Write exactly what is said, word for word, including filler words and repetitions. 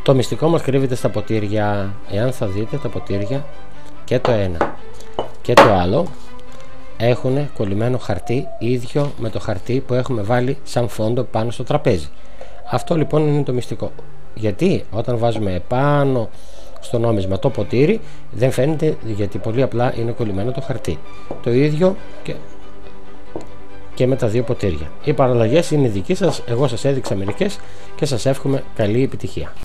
Το μυστικό μας κρύβεται στα ποτήρια. Εάν θα δείτε, τα ποτήρια και το ένα και το άλλο έχουν κολλημένο χαρτί ίδιο με το χαρτί που έχουμε βάλει σαν φόντο πάνω στο τραπέζι. Αυτό λοιπόν είναι το μυστικό. Γιατί όταν βάζουμε επάνω στο νόμισμα το ποτήρι δεν φαίνεται, γιατί πολύ απλά είναι κολλημένο το χαρτί. Το ίδιο και, και με τα δύο ποτήρια. Οι παραλλαγές είναι δική σας, εγώ σας έδειξα μερικές και σας εύχομαι καλή επιτυχία.